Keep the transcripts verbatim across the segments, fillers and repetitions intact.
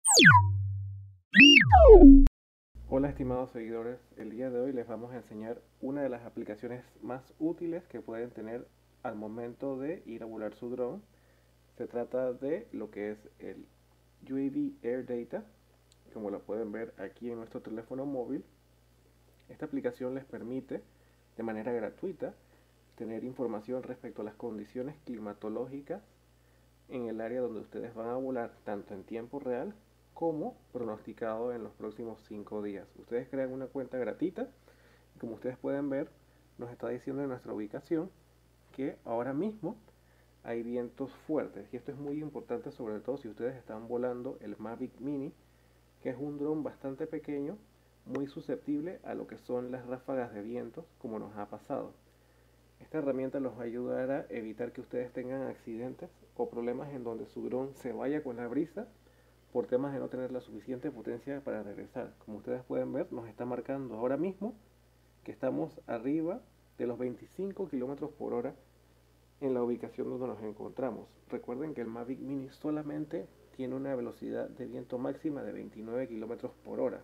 Hola estimados seguidores, el día de hoy les vamos a enseñar una de las aplicaciones más útiles que pueden tener al momento de ir a volar su dron. Se trata de lo que es el U A V Air Data, como lo pueden ver aquí en nuestro teléfono móvil. Esta aplicación les permite de manera gratuita tener información respecto a las condiciones climatológicas en el área donde ustedes van a volar, tanto en tiempo real como pronosticado en los próximos cinco días. Ustedes crean una cuenta gratuita y como ustedes pueden ver, nos está diciendo en nuestra ubicación que ahora mismo hay vientos fuertes, y esto es muy importante, sobre todo si ustedes están volando el Mavic Mini, que es un dron bastante pequeño, muy susceptible a lo que son las ráfagas de vientos, como nos ha pasado. Esta herramienta los va a ayudar a evitar que ustedes tengan accidentes o problemas en donde su dron se vaya con la brisa por temas de no tener la suficiente potencia para regresar. Como ustedes pueden ver, nos está marcando ahora mismo que estamos arriba de los veinticinco kilómetros por hora en la ubicación donde nos encontramos. Recuerden que el Mavic Mini solamente tiene una velocidad de viento máxima de veintinueve kilómetros por hora,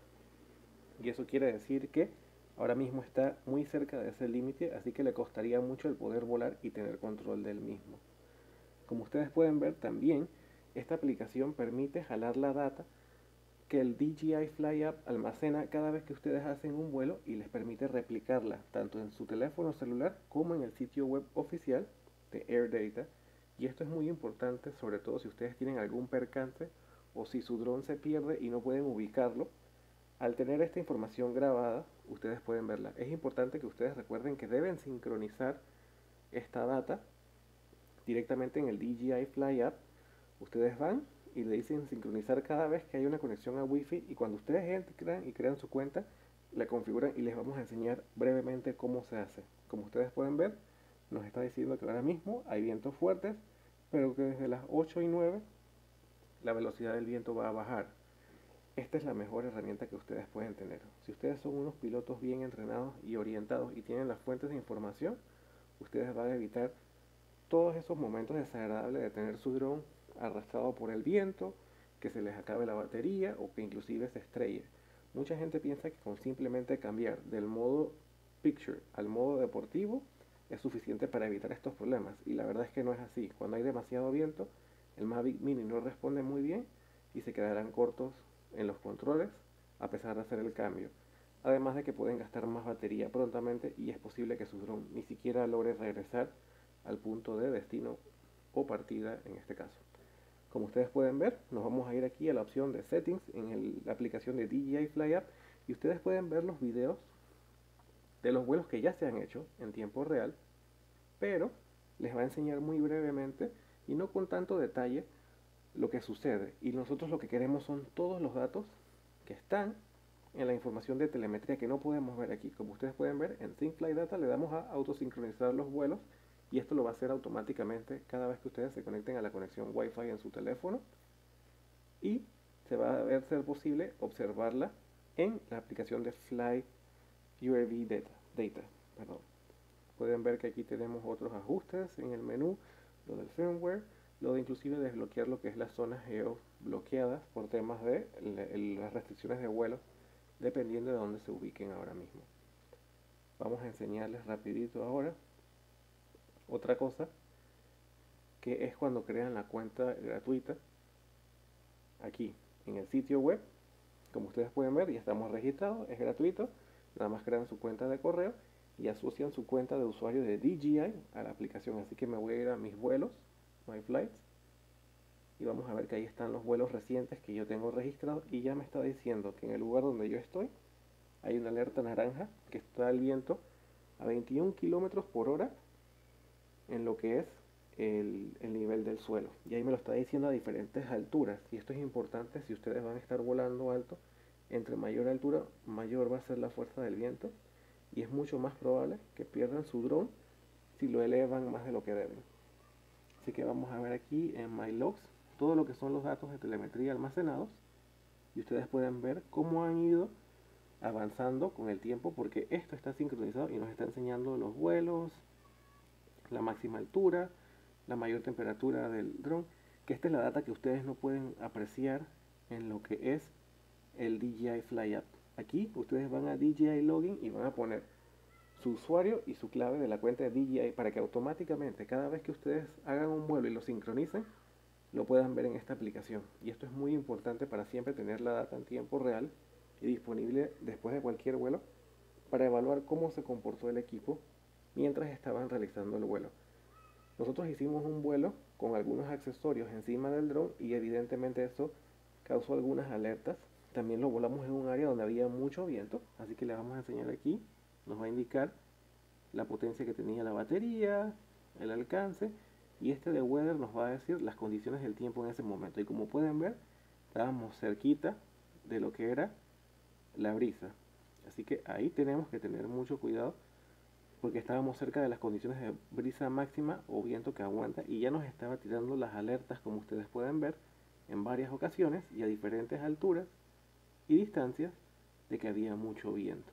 y eso quiere decir que ahora mismo está muy cerca de ese límite, así que le costaría mucho el poder volar y tener control del mismo. Como ustedes pueden ver también, esta aplicación permite jalar la data que el D J I Fly App almacena cada vez que ustedes hacen un vuelo, y les permite replicarla tanto en su teléfono celular como en el sitio web oficial de AirData. Y esto es muy importante, sobre todo si ustedes tienen algún percance o si su dron se pierde y no pueden ubicarlo. Al tener esta información grabada, ustedes pueden verla. Es importante que ustedes recuerden que deben sincronizar esta data directamente en el D J I Fly App. Ustedes van y le dicen sincronizar cada vez que hay una conexión a Wi-Fi, y cuando ustedes entran y crean su cuenta, la configuran, y les vamos a enseñar brevemente cómo se hace. Como ustedes pueden ver, nos está diciendo que ahora mismo hay vientos fuertes, pero que desde las ocho y nueve la velocidad del viento va a bajar. Esta es la mejor herramienta que ustedes pueden tener. Si ustedes son unos pilotos bien entrenados y orientados y tienen las fuentes de información, ustedes van a evitar todos esos momentos desagradables de tener su dron arrastrado por el viento, que se les acabe la batería o que inclusive se estrelle. Mucha gente piensa que con simplemente cambiar del modo picture al modo deportivo es suficiente para evitar estos problemas, y la verdad es que no es así. Cuando hay demasiado viento, el Mavic Mini no responde muy bien y se quedarán cortos en los controles a pesar de hacer el cambio. Además de que pueden gastar más batería prontamente, y es posible que su dron ni siquiera logre regresar al punto de destino o partida en este caso. Como ustedes pueden ver, nos vamos a ir aquí a la opción de settings en el, la aplicación de D J I Fly App, y ustedes pueden ver los videos de los vuelos que ya se han hecho en tiempo real, pero les va a enseñar muy brevemente y no con tanto detalle lo que sucede. Y nosotros lo que queremos son todos los datos que están en la información de telemetría que no podemos ver aquí. Como ustedes pueden ver, en Sync Flight Data le damos a autosincronizar los vuelos, y esto lo va a hacer automáticamente cada vez que ustedes se conecten a la conexión Wi-Fi en su teléfono, y se va a ver ser posible observarla en la aplicación de Fly U A V Data, Data perdón. Pueden ver que aquí tenemos otros ajustes en el menú, lo del firmware, lo de inclusive desbloquear lo que es las zonas geo bloqueadas por temas de las restricciones de vuelo, dependiendo de dónde se ubiquen ahora mismo. Vamos a enseñarles rapidito ahora otra cosa, que es cuando crean la cuenta gratuita aquí en el sitio web. Como ustedes pueden ver, ya estamos registrados, es gratuito. Nada más crean su cuenta de correo y asocian su cuenta de usuario de D J I a la aplicación. Así que me voy a ir a mis vuelos, My Flights, y vamos a ver que ahí están los vuelos recientes que yo tengo registrados, y ya me está diciendo que en el lugar donde yo estoy hay una alerta naranja, que está el viento a veintiún kilómetros por hora en lo que es el, el nivel del suelo, y ahí me lo está diciendo a diferentes alturas. Y esto es importante si ustedes van a estar volando alto. Entre mayor altura, mayor va a ser la fuerza del viento, y es mucho más probable que pierdan su dron si lo elevan más de lo que deben. Así que vamos a ver aquí en My Logs todo lo que son los datos de telemetría almacenados, y ustedes pueden ver cómo han ido avanzando con el tiempo, porque esto está sincronizado y nos está enseñando los vuelos, la máxima altura, la mayor temperatura del dron, que esta es la data que ustedes no pueden apreciar en lo que es el D J I Fly App. Aquí ustedes van a D J I Login y van a poner su usuario y su clave de la cuenta de D J I para que automáticamente cada vez que ustedes hagan un vuelo y lo sincronicen, lo puedan ver en esta aplicación. Y esto es muy importante para siempre tener la data en tiempo real y disponible después de cualquier vuelo para evaluar cómo se comportó el equipo mientras estaban realizando el vuelo. Nosotros hicimos un vuelo con algunos accesorios encima del dron y evidentemente eso causó algunas alertas. También lo volamos en un área donde había mucho viento, así que le vamos a enseñar aquí. Nos va a indicar la potencia que tenía la batería, el alcance, y este de weather nos va a decir las condiciones del tiempo en ese momento. Y como pueden ver, estábamos cerquita de lo que era la brisa, así que ahí tenemos que tener mucho cuidado porque estábamos cerca de las condiciones de brisa máxima o viento que aguanta, y ya nos estaba tirando las alertas, como ustedes pueden ver, en varias ocasiones y a diferentes alturas y distancias, de que había mucho viento.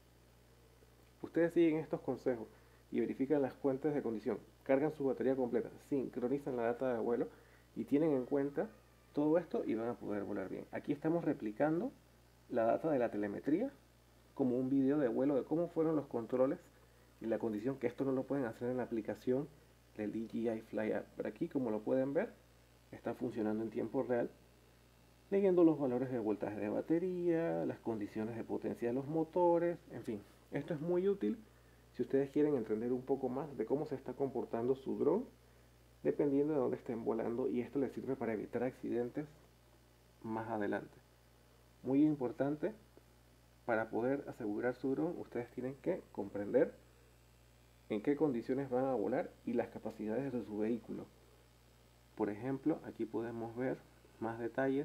Ustedes siguen estos consejos y verifican las fuentes de condición, cargan su batería completa, sincronizan la data de vuelo y tienen en cuenta todo esto y van a poder volar bien. Aquí estamos replicando la data de la telemetría como un video de vuelo de cómo fueron los controles y la condición, que esto no lo pueden hacer en la aplicación del D J I Fly App. Pero aquí, como lo pueden ver, está funcionando en tiempo real, leyendo los valores de voltaje de batería, las condiciones de potencia de los motores, en fin. Esto es muy útil si ustedes quieren entender un poco más de cómo se está comportando su dron, dependiendo de dónde estén volando, y esto les sirve para evitar accidentes más adelante. Muy importante, para poder asegurar su dron, ustedes tienen que comprender en qué condiciones van a volar y las capacidades de su vehículo. Por ejemplo, aquí podemos ver más detalles.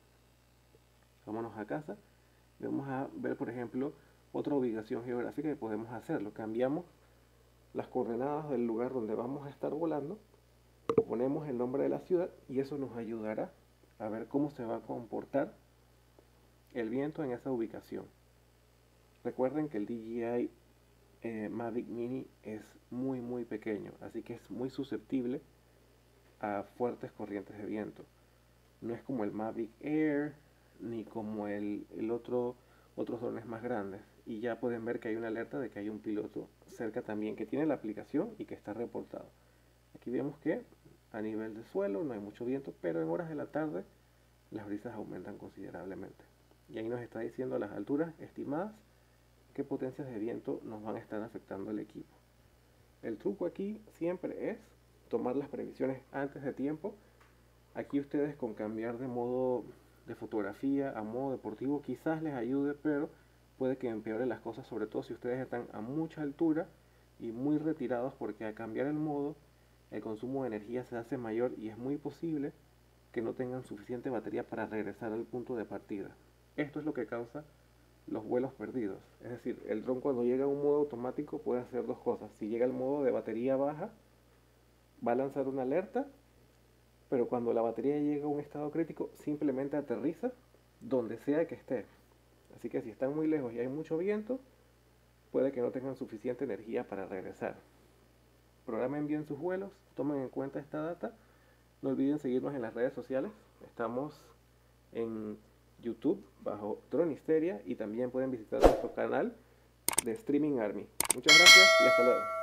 Vámonos a casa. Vamos a ver, por ejemplo, otra ubicación geográfica que podemos hacerlo. Cambiamos las coordenadas del lugar donde vamos a estar volando, ponemos el nombre de la ciudad y eso nos ayudará a ver cómo se va a comportar el viento en esa ubicación. Recuerden que el D J I eh, Mavic Mini es muy muy pequeño, así que es muy susceptible a fuertes corrientes de viento. No es como el Mavic Air ni como el, el otro otros drones más grandes, y ya pueden ver que hay una alerta de que hay un piloto cerca también que tiene la aplicación y que está reportado. Aquí vemos que a nivel de suelo no hay mucho viento, pero en horas de la tarde las brisas aumentan considerablemente, y ahí nos está diciendo las alturas estimadas qué potencias de viento nos van a estar afectando el equipo. El truco aquí siempre es tomar las previsiones antes de tiempo. Aquí ustedes, con cambiar de modo de fotografía a modo deportivo, quizás les ayude, pero puede que empeore las cosas, sobre todo si ustedes están a mucha altura y muy retirados, porque al cambiar el modo el consumo de energía se hace mayor y es muy posible que no tengan suficiente batería para regresar al punto de partida. Esto es lo que causa los vuelos perdidos. Es decir, el dron, cuando llega a un modo automático, puede hacer dos cosas. Si llega al modo de batería baja, va a lanzar una alerta, pero cuando la batería llega a un estado crítico, simplemente aterriza donde sea que esté. Así que si están muy lejos y hay mucho viento, puede que no tengan suficiente energía para regresar. Programen bien sus vuelos, tomen en cuenta esta data. No olviden seguirnos en las redes sociales. Estamos en YouTube bajo Dronisteria, y también pueden visitar nuestro canal de Streaming Army. Muchas gracias y hasta luego.